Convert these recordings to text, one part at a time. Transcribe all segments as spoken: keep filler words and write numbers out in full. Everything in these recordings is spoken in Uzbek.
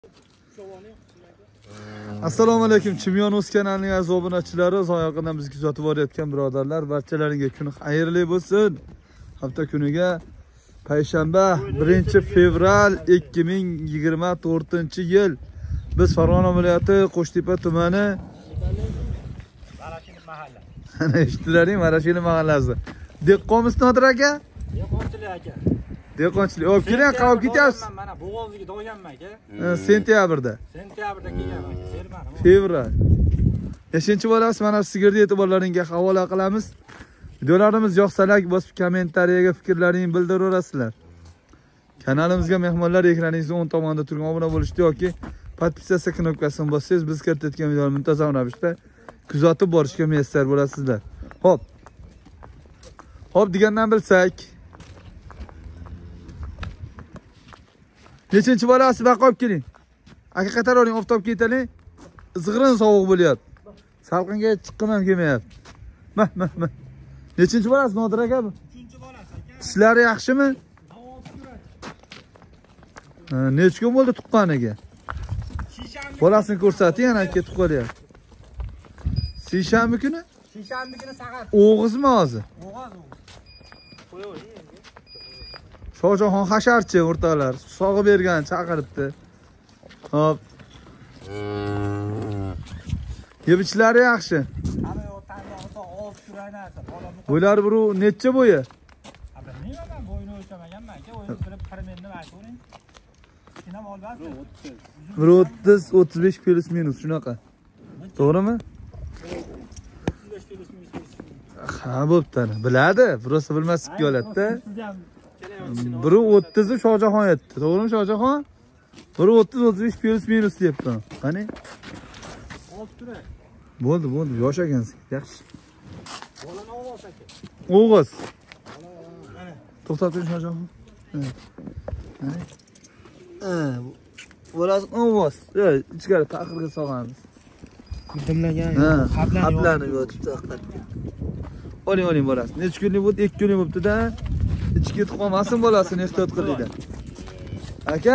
Assalomu alaykum. Chimyon o'z kanalining aziz obunachilari, uzoq-yaqindan bizni kuzatib borayotgan birodarlar, barchalaringizga kun xayrli bo'lsin. Hafta kuniga payshanba birinchi fevral ikki ming yigirma to'rtinchi yil biz Farg'ona viloyati Qo'shtepa tumani Marashili mahalla. Ana eshitdilaring, Marashili mahallasi. Dehqonmiz Nodir aka? Dehqonchilik aka. Dehqonchilik. Olib keling, qavib ketyapsiz. Mana bo'g'ozga do'yganman aka. Sentyabrda. Sentyabrda kelganman aka. Bermadim. Fevral. Beshinchi bolasi mana sizlarga e'tiborlaringizga havola qilamiz. Videolarimiz yoqsa like bosib, kommentariyaga fikrlaringizni bildiraverasizlar. Kanalimizga mehmonlar ekraningizning o'ng tomonida turgan obuna bo'lishni yoki podpisatsiya knopkasini bossangiz biz kiritayotgan videolarni muntazam ravishda kuzatib borishga muyassar bo'lasizlar. Xo'p. Xo'p degandan bilsak, nechinchi bolasi baqa olib keling. Aka qatar oling, oftob ketaling. Zig'rin sovuq bo'lyapti. Salqinga chiqqim ham kelmayapti. Mah, mah, mah. Nechinchi bolasi Nodir aka bu? uchinchi bolasi aka. Tishlari yaxshimi? Ha, necha kun bo'ldi tuqqaniga? Shishanba. Bolasini ko'rsating, ana aka tuqqalyapti. Seshanba kuni? Shishanba kuni saat. O'g'izmi hozir? Bo'g'oz o'g'iz. Qo'yavering endi. Shohjahon hasharchi o'rtoqlar, sog'ib bergan chaqiribdi. Hop. Yebichlari yaxshi. Ana yo tandoqda olib turayapti. Bola bu. Bo'ylar bir necha bo'yi? Bilmayman, men bo'yini o'lchamaganman aka. O'yini bilib qaramayman deb aytavering. Kinam olbasi. bir o'ttiz o'ttiz besh plus minus shunaqa. To'g'rimi? o'ttiz besh plus minus. Ha, bo'pti. Biladi, biroz bilmaslikka oladi-da. bir o'ttiz Shohjahon aytdi. To'g'rimi Shohjahon? bir o'ttiz o'ttiz besh plus minus deyapti. Qani? Olib turay. Bo'ldi, bo'ldi. Yosh ekansiz. Yaxshi. Bolani o'g'il aka. O'g'iz. Mana. To'xtating Shohjahon. Ha. Ha. Bo'lasi o'g'iz. Ichkari taqirga solamiz. Dimlagan. Ha, xaplani yotibdi haqiqatda. Oling, oling bolasi. Necha kunlik bo'ldi? ikki kunlik bo'libdi-da. Ichki ketib qolmasin bolasini ehtiyot qilinglar. Aka?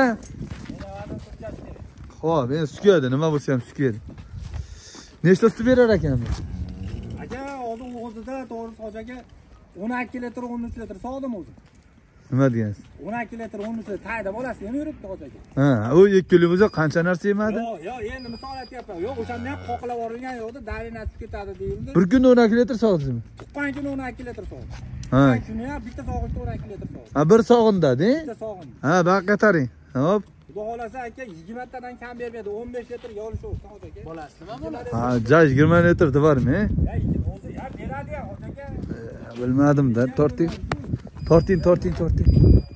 Xo'p, men sukadi, nima bo'lsa ham sukadi. Nechta sut berar ekan bu? Aka, hozir o'g'izida to'g'risi hojaga o'n ikki litr, o'n uch litr sog'dim o'zi. Nima degansiz? o'n ikki litr, o'n uch litr tayda bolasi ham yuribdi hojaga. Ha, u ikki kunlik bo'lsa qancha narsa yemadi? Yo'q, yo'q, endi misol aytyapman. Yo'q, o'shanda ham qoqilib yuborilgan yo'qda, dalini atib ketadi deyildi. Bir kunda o'n ikki litr sog'dingizmi? Tuqqan kuni o'n ikki litr sog'dim. Ha. Tuqqan kuni ham bitta sog'ishda o'n ikki litr sog'dim. Ha, bir sog'inda-da? Bitta sog'in. Ha, baq qaytaring. Hop. Xudo xolasa aka yigirma tadan kam bermaydi, o'n besh litrga olishaversin hojaga. Bolasi nima bo'ladi? Ha, ja yigirma litr devormi? Ya, o'zi ham beradi ya hojaga. Bilmadim-da, torting. Torting, torting, torting.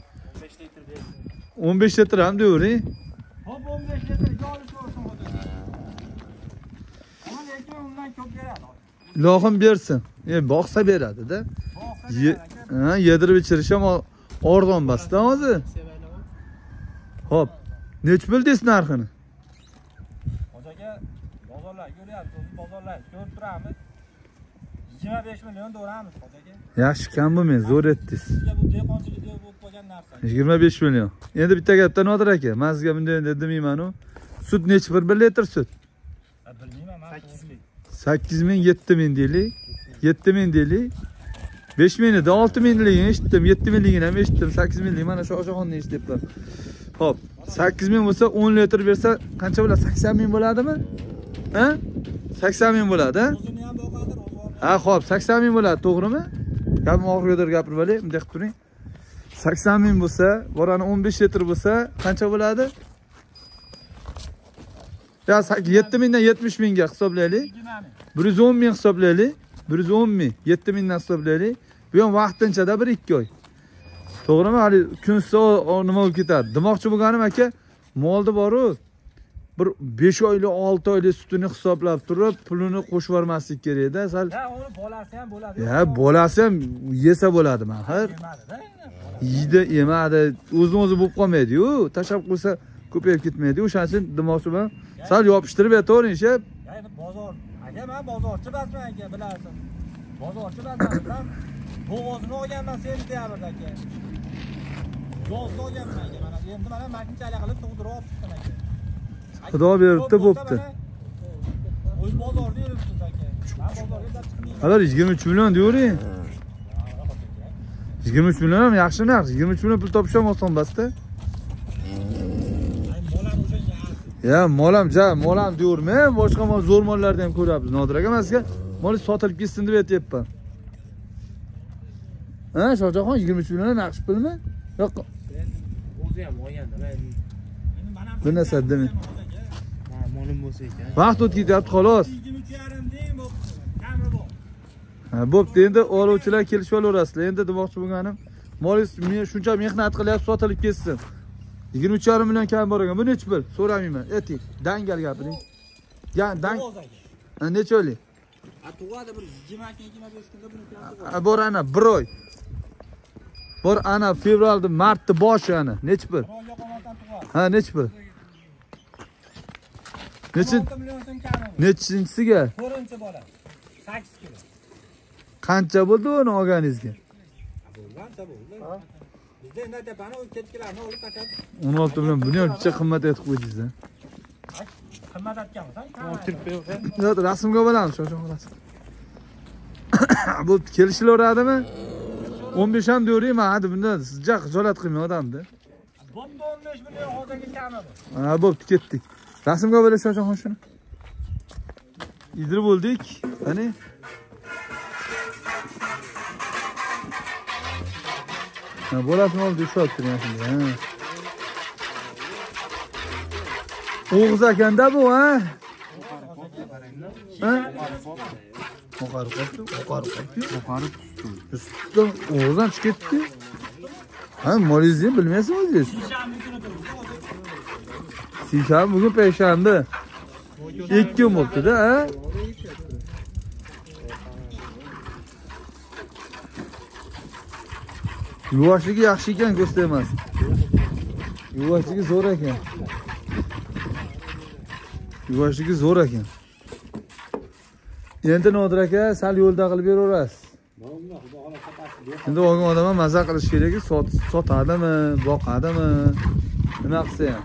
o'n besh litr ham deyvering. Hop, o'n besh litrga olishaversin hojaga. Ama lekin undan ko'p beradi. Ilohim bersin. E, boqsa beradi-da. Ha, yedirib ichirish ham arzon bas-da hozir. Hop. Nech bildingiz narxini? Hojaga bozorlar ko'ryapsiz, o'zi bozorlar ko'rib turamiz. yigirma besh million do'ramiz hojaga. Yaxshi, kam bo'lmang, zo'r etdingiz. Sizga bu dehqonchilik deb bo'lib qolgan narsa. yigirma besh million. Endi bitta gapdan Nodir aka, men sizga bunday demayman-ku. Sut nechi bir bir litr sut? Bilmayman, men sakkiz ming. sakkiz ming, yetti ming deylik. yetti ming deylik. besh mingni, olti mingligini eshitdim, yetti mingligini ham eshitdim, sakkiz minglik mana shu Shohjahonni eshitibman. Xo'p, sakkiz ming bo'lsa o'n litr bersa qancha bo'ladi? sakson ming bo'ladimi? Ha? sakson ming bo'ladi, ha? O'zini ham boqadir, o'zi. Ha, xo'p, sakson ming bo'ladi, to'g'rimi? Gapim oxiriga gapirib olay, bunday qilib turing. sakson ming bo'lsa, borani o'n besh litr bo'lsa qancha bo'ladi? Ya, yetti mingdan yetmish mingga hisoblaylik. bir yuz o'n ming hisoblaylik. bir yuz o'n ming, yetti mingdan hisoblaylik. Bu ham vaqtinchada bir ikki oy. To'g'rimi? Hali kunsa nima bo'lib ketadi. Demoqchi bo'lganim aka, molda boru bir besh oylik, olti oylik sutini hisoblab turib, pulini qo'shib yubormaslik kerak-da. Sal. Ha, uni bolasi ham bo'ladi. Ya, bolasi ham yesa bo'ladi, axir. Yeydi, yemadi, o'zini-o'zi bo'lib qolmaydi-yu. Tashab qo'ysa ko'payib ketmaydi. O'shaning uchun demoqchi bo'lam, sal yopishtirib aytavering, shep. Ya'ni bozor. Aka, men bozorchi emasman aka, bilasiz. Bozorchi emasman. Bo'g'ozini olganman sentyabrda aka. Yozda olganman aka. Mana endi mana makinchalik qilib tug'dirib olib chiqdim aka. Xudo beribdi, bo'pti. O'z bozorda yuribsiz aka. Ha, bozorga chiqmayman. Halar yigirma uch million deyvering. yigirma uch million ham yaxshi narx. yigirma uch million pul topish ham oson emas-da. Ya, molam, ja, molam deyurman. Boshqa mol zo'r mollarni ham ko'ramiz. Nodir aka, men sizga mol sotilib ketsin deb aytyapman. Ha, Shohjahon yigirma uch million naqsh pulmi? Yo'q. O'zi ham olganda men endi mana Bu narsa demi? Ha, molim bo'lsa ekan. Vaqt o'tib ketyapti, xolos. yigirma uch yarim deng bo'pti. Kami bor. Ha, bo'pti. Endi oluvchilar kelishib olaverasizlar. Endi demoqchi bo'lganim, molingiz men shuncha mehnat qilyapsiz, sotilib ketsin. yigirma uch yarim million kam bor ekan. Bu necha pul? So'ramayman. Ayting. Dangal gapiring. Ya, dang. Ha, necha oylik? A tug'adi bir yigirma yigirma besh kunda buni keladi. Ha, bor ana bir oy. Bor ana fevralda, martda boshi ana. Necha pul? Birovga qolmasdan tug'adi. Ha, necha pul? Necha? olti million so'm kami. Nechinchisiga? to'rtinchi bola. sakkiz kilo. Qancha bo'ldi uni olganingizga? Bo'lganda bo'ldi. Bizda endi tepani o'z ketkilarni olib tashab. o'n olti million. Buni ham juda qimmat aytib qo'ydingiz. Qimmat aytganmisan? O'tirib qo'ying. Yo'q, rasmga olamiz, shoshon rasm. Bu kelishilaveradimi? o'n besh ham deyvering, men hadi bunda sizga xijolat qilmang odamni. Bunda o'n besh million hozirgi kami bor. Ha, bo'pti, ketdik. Rasmga olash shoshon shuni. Idirib bo'ldik. Qani? Ha, bo'lasini olib ushlab turing shunday, ha. O'g'iz akanda bu, ha? Ha? Oqarib qoldi, oqarib qoldi. Oqarib tushdi. O'g'izdan chiqib ketdi. Ha, molingizni bilmaysizmi o'zingiz? Sishan bugun payshanba. ikki kun bo'ldi-da, ha? Yuvoshligi yaxshi ekan, ko'sta emas. Yuvoshligi zo'r ekan. Yuvoshligi zo'r ekan. Endi Nodir aka, sal yo'lda qilib beraverasiz. Endi olgan odam ham maza qilish kerak, sotadimi, boqadimi, nima qilsa ham.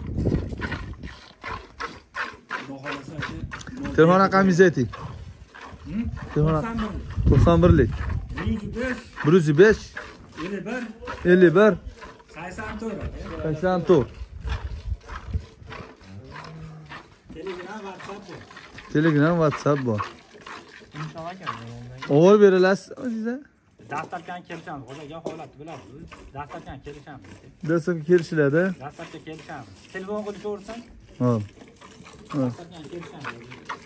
Telefon raqamingizni ayting. Telefon to'qson birlik bir yuz besh ellik bir sakson to'rt sakson to'rt. Telegram, WhatsApp bor. Telegram, WhatsApp bor. O'g'il berasiz o'zingiz? Dastlabdan kelishamiz. Hozirgi holatni bilasiz. Dastlabdan kelishamiz. Dastlabki kelishiladi. Dastlabdan kelishamiz. Telefon qilishaversan. Hop. Dastlabdan kelishamiz.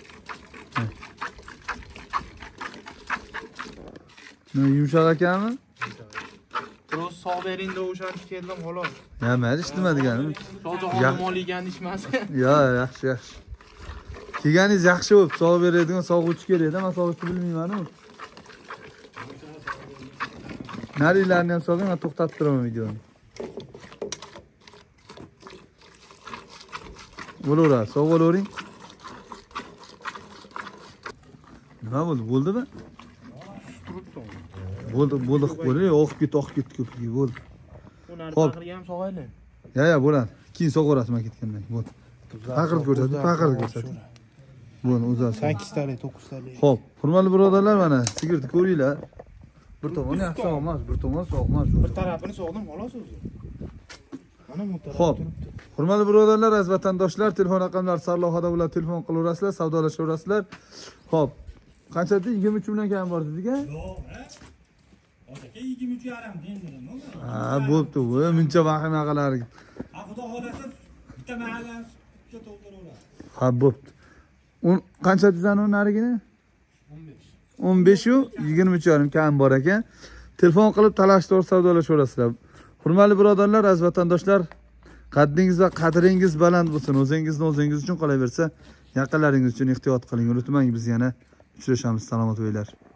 Ne yumshoq ekanmi? Biroz sog' beringda o'shanish keldim xolos. Ya, mayli ish nima deganim? Shohjahon moligan ishmas. Yo, yaxshi, yaxshi. Kelganingiz yaxshi bo'lib, sog' beradigan sog'uvchi kerak-da, men sog'uvchi bilmayman-ku. Narilarni ham sog'ing, men to'xtatib turaman videoni. Bo'laveradi, sog' bo'lavering. Nima bo'ldi? Bo'ldimi? Bo'ldi, bo'ldi, bo'ldi. Oqib ketdi, oqib ketdi ko'pligi, bo'ldi. Ular taqirga ham sog'ayli. Ya, ya, bo'ladi. Keyin sog'orasiz men ketgandan keyin. Bo'ldi. Paqirib ko'rsat, paqirib ko'rsat. Bo'ldi, o'zasi. sakkiz talik, to'qqiz talik. Xo'p, hurmatli birodarlar, mana sigirni ko'ringlar. Bir tomoni yaxshi sog'mas, bir tomoni sog'mas. Bir tarafini sog'dim xolos o'zi. Mana bu taraf. Xo'p. Hurmatli birodarlar, aziz vatandoshlar, telefon raqamlari sarlavhada bilan telefon qilaverasizlar, savdolashaverasizlar. Xo'p. Qancha dedi? yigirma uch million kam bor dediga? Yo'q, ha? Hozirga yigirma uch yarim dengdim. Ha, bo'pti, voy, muncha vahima qilar. Ha, xudo xolasa bitta mahallani sutga to'ldiraveradi. Ha, bo'pti. o'n qancha dizan uni narigini? o'n besh. o'n besh u yigirma uch yarim kam bor ekan. Telefon qilib talashib savdolashaverasizlar. Hurmatli birodarlar, aziz vatandoshlar, qaddingiz va qadringiz baland bo'lsin. O'zingizni o'zingiz uchun qolaversa, yaqinlaringiz uchun ehtiyot qiling. Unutmang, biz yana uchrashamiz. Salomat bo'linglar.